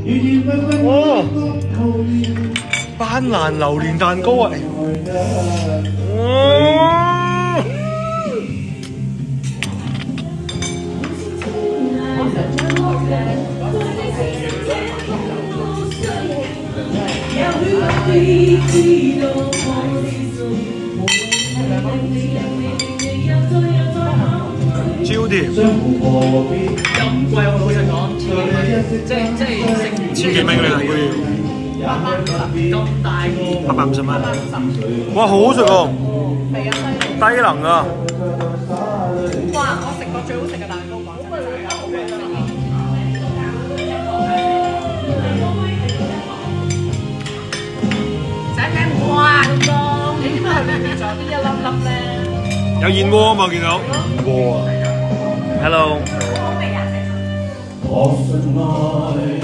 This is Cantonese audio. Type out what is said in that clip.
哇！班蘭榴蓮蛋糕啊！哇！超甜， 又唔貴喎，老實講， 千幾蚊嘅蛋糕要咁大個 850蚊，哇，好好食喎，低能啊！ 哇！我食過最好食嘅蛋糕，講真係好嘅。使唔使唔哇咁多？你點解係裏面仲有啲一粒粒咧？ 有燕窩啊嘛，我見到燕窩啊 ，Hello。